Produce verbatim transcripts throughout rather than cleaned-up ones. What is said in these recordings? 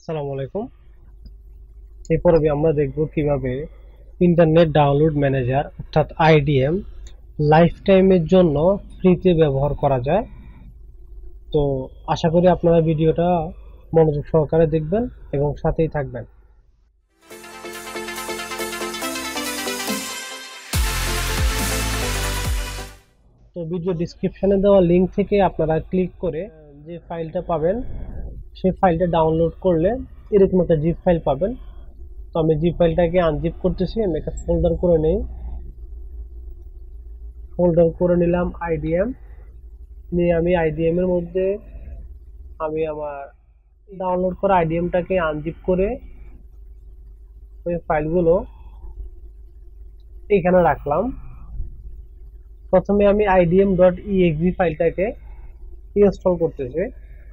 আসসালামু আলাইকুম। এই পর্বে আমরা দেখব কিভাবে ইন্টারনেট ডাউনলোড ম্যানেজার অর্থাৎ আইডিএম লাইফ টাইমের জন্য ফ্রিতে ব্যবহার করা যায়। তো আশা করি আপনারা ভিডিওটা মনোযোগ সহকারে দেখবেন এবং সাথেই থাকবেন। তো ভিডিও ডিসক্রিপশনে দেওয়া লিঙ্ক থেকে আপনারা ক্লিক করে যে ফাইলটা পাবেন সেই ফাইলটা ডাউনলোড করলে এরকম একটা জিপ ফাইল পাবেন। তো আমি জিপ ফাইলটাকে আনজিপ করতেছি, আমি একটা ফোল্ডার করে নেই। ফোল্ডার করে নিলাম আইডিএম নিয়ে আমি আইডিএম এর মধ্যে আমি আমার ডাউনলোড করা আইডিএমটাকে আনজিপ করে ওই ফাইলগুলো এখানে রাখলাম। প্রথমে আমি আইডিএম ডট ইএক্সি ফাইলটাকে ইনস্টল করতেছি।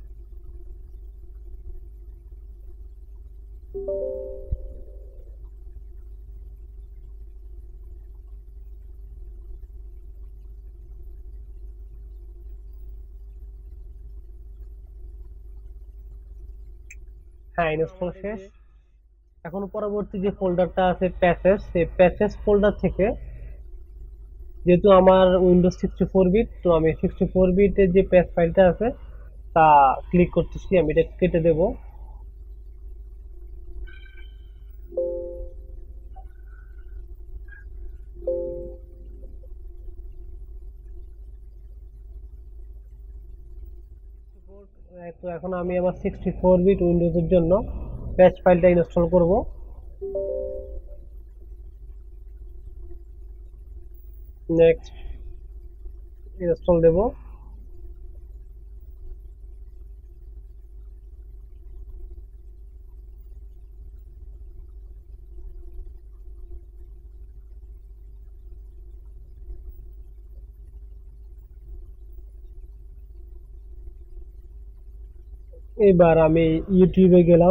হ্যাঁ, ইনস্টল শেষ। এখন পরবর্তী যে ফোল্ডারটা আছে প্যাচেস, সেই প্যাচেস ফোল্ডার থেকে যেহেতু আমার উইন্ডোজ সিক্সটি ফোর বিট, তো আমি সিক্সটি ফোর বিটের যে প্যাচ ফাইলটা আছে তা ক্লিক করতেছি, আমি এটা কেটে দেব। তো এখন আমি আমার সিক্সটি ফোর বিট উইন্ডোজের জন্য প্যাচ ফাইলটা ইনস্টল করব। নেক্সট ইনস্টল দেব। এবার আমি ইউটিউবে গেলাম,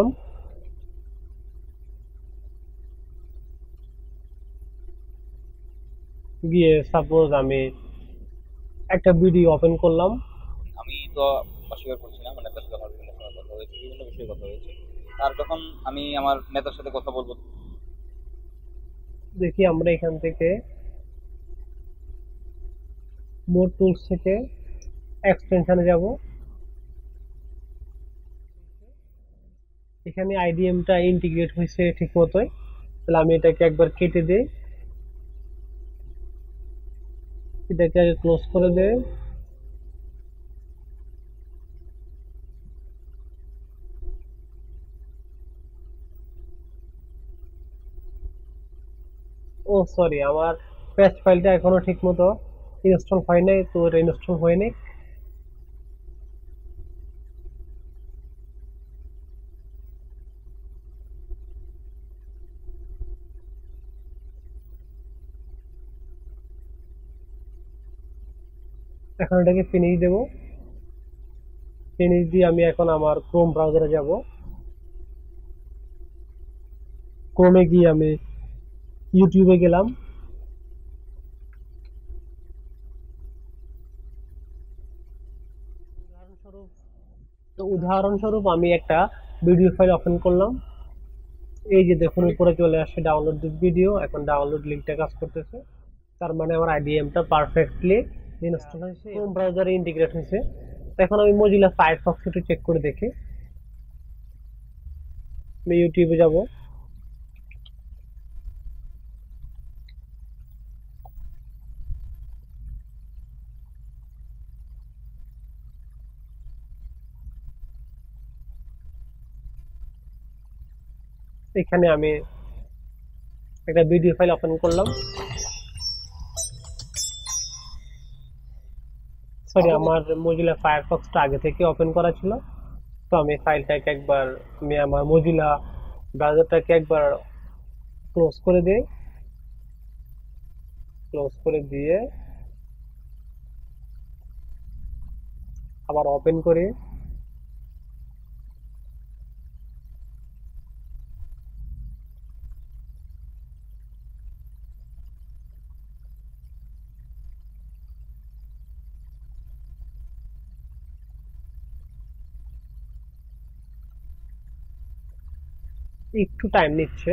গিয়ে সাপোজ আমি একটা ভিডিও ওপেন করলাম। আমি তো অস্বীকার করছি না, আমার নেতার সাথে আমার বিভিন্ন সময় কথা হয়েছে, বিভিন্ন বিষয়ে কথা হয়েছে। আর যখন আমি আমার নেতার সাথে কথা বলবো, দেখি আমরা এখান থেকে মোর টুলস থেকে এক্সটেনশনে যাব। এখানে আইডিএমটা ইন্টিগ্রেট হয়েছে ঠিক মতোই, তাহলে আমি এটাকে একবার কেটে দিই, এটাকে আগে ক্লোজ করে দেই। ও সরি, আমার প্যাচ ফাইলটা এখনো ঠিক মতো ইনস্টল হয় নাই, তো এটা ইনস্টল হয়নি। এখন এটাকে ফিনিশ দেব। ফিনিশ দিয়ে আমি এখন আমার ক্রোম ব্রাউজারে যাব। ক্রোমে গিয়ে আমি ইউটিউবে গেলাম। উদাহরণস্বরূপ তো উদাহরণস্বরূপ আমি একটা ভিডিও ফাইল ওপেন করলাম। এই যে দেখুন উপরে চলে আসছে ডাউনলোড দিস ভিডিও, এখন ডাউনলোড লিঙ্কটা কাজ করতেছে। তার মানে আমার আইডিএমটা পারফেক্টলি ইনস্টল হয়েছে, ক্রোম ব্রাউজারে ইন্টিগ্রেট হয়েছে। তো এখন আমি মজিলা ফায়ারফক্স একটু চেক করে দেখি। আমি ইউটিউবে যাব। এখানে আমি একটা ভিডিও ফাইল ওপেন করলাম। সরি, আমার মজিলা ফায়ারফক্সটা আগে থেকে ওপেন করা ছিল। তো আমি ফাইলটাকে একবার আমি আমার মজিলা ব্রাউজারটাকে একবার ক্লোজ করে দিই। ক্লোজ করে দিয়ে আবার ওপেন করি। একটু টাইম নিচ্ছে।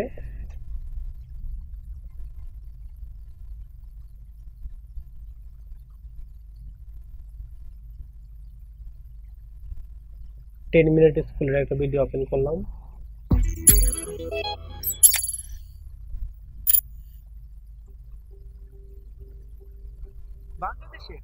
টেন মিনিট স্কুলের একটা ভিডিও ওপেন করলাম। বাংলাদেশে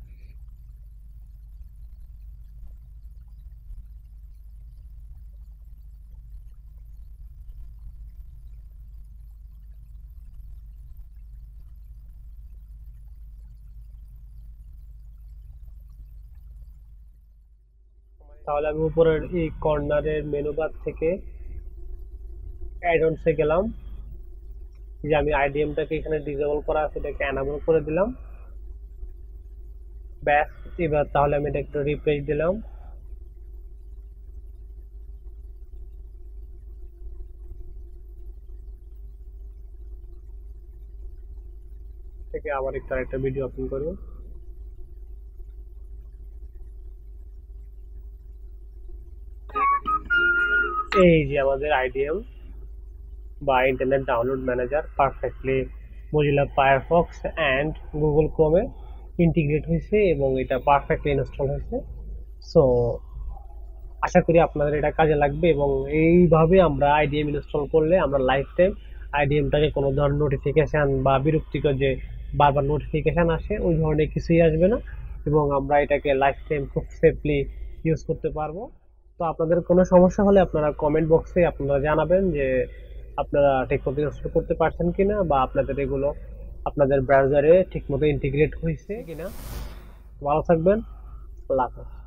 তাহলে আমি উপরের এই কর্নারের মেনু বার থেকে অ্যাড অনসে গেলাম, যে আমি আইডিএমটাকে এখানে ডিসেবল করা আছে এটাকে এনাবল করে দিলাম। ব্যাস, এবার তাহলে আমি এটা একটু রিফ্রেশ দিলাম। থেকে আবার একটু আরেকটা ভিডিও ওপেন করি। এই যে আমাদের আইডিএম বা internet download manager perfectly Mozilla Firefox and Google ক্রোমে ইন্টিগ্রেট হয়েছে এবং এটা পারফেক্টলি ইনস্টল হয়েছে। সো আশা করি আপনাদের এটা কাজে লাগবে, এবং এইভাবে আমরা আইডিএম ইনস্টল করলে আমরা লাইফ টাইম আইডিএমটাকে কোনো ধরনের নোটিফিকেশান বা বিরক্তিকর যে বারবার নোটিফিকেশান আসে ওই ধরনের কিছুই আসবে না, এবং আমরা এটাকে লাইফ টাইম খুব সেফলি ইউজ করতে পারবো। তো আপনাদের কোনো সমস্যা হলে আপনারা কমেন্ট বক্সে আপনারা জানাবেন যে আপনারা ঠিকমতো ইনস্টল করতে পারছেন কিনা, বা আপনাদের এগুলো আপনাদের ব্রাউজারে ঠিকমতো ইন্টিগ্রেট হয়েছে কিনা। ভালো থাকবেন, আল্লাহ হাফেজ।